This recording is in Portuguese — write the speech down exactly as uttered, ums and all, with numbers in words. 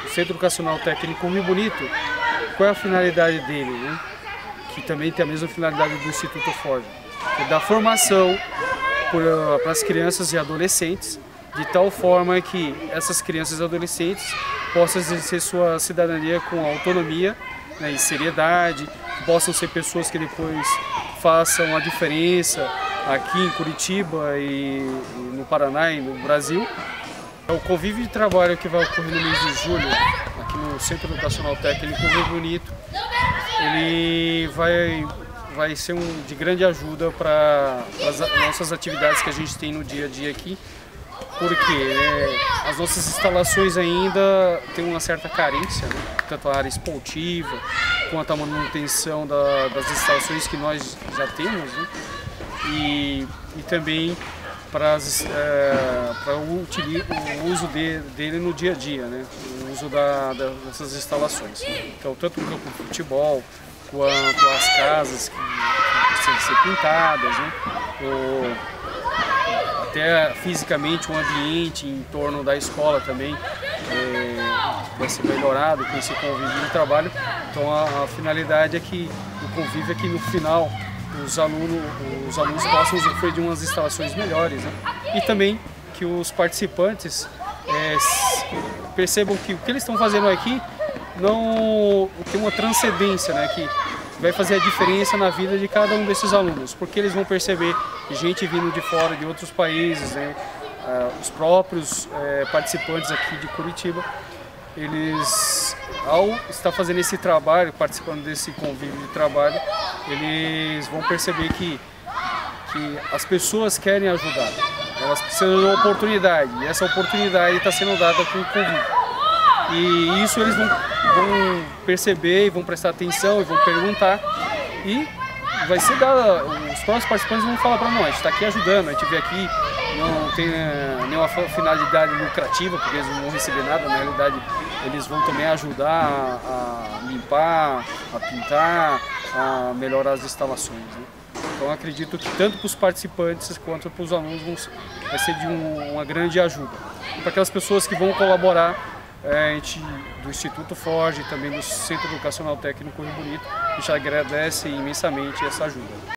o Centro Educacional Técnico Rio Bonito, qual é a finalidade dele, né? Que também tem a mesma finalidade do Instituto Ford, que é dar formação para as crianças e adolescentes, de tal forma que essas crianças e adolescentes possam exercer sua cidadania com autonomia, né, e seriedade, possam ser pessoas que depois façam a diferença aqui em Curitiba e, e no Paraná e no Brasil. O convívio de trabalho que vai ocorrer no mês de julho, aqui no Centro Educacional Técnico Rio Bonito, ele vai, vai ser um, de grande ajuda para as nossas atividades que a gente tem no dia a dia aqui, porque né, as nossas instalações ainda têm uma certa carência, né, tanto a área esportiva quanto a manutenção da, das instalações que nós já temos, né, e, e também para, as, é, para o, o uso de, dele no dia a dia, né, o uso da, da, dessas instalações. Então, tanto o campo de futebol quanto as casas que precisam ser pintadas, né, o, até fisicamente um ambiente em torno da escola também é, vai ser melhorado com esse convívio de trabalho. Então a, a finalidade é que o convívio é que no final os alunos, os alunos possam usufruir de umas instalações melhores, né? E também que os participantes é, percebam que o que eles estão fazendo aqui não tem uma transcendência, né? Que vai fazer a diferença na vida de cada um desses alunos, porque eles vão perceber gente vindo de fora, de outros países, né? uh, os próprios uh, participantes aqui de Curitiba, eles, ao estar fazendo esse trabalho, participando desse convívio de trabalho, eles vão perceber que, que as pessoas querem ajudar, elas precisam de uma oportunidade, e essa oportunidade está sendo dada com o convívio. E isso eles vão, vão perceber e vão prestar atenção e vão perguntar, e vai ser dada, os próximos participantes vão falar para nós, a gente está aqui ajudando, a gente veio aqui, não tem uh, nenhuma finalidade lucrativa, porque eles não vão receber nada, na realidade eles vão também ajudar a, a limpar, a pintar, a melhorar as instalações, né? Então acredito que tanto para os participantes quanto para os alunos vão, vai ser de um, uma grande ajuda. E para aquelas pessoas que vão colaborar, É, a gente, do Instituto Ford e também do Centro Educacional Técnico Rio Bonito, a gente agradece imensamente essa ajuda.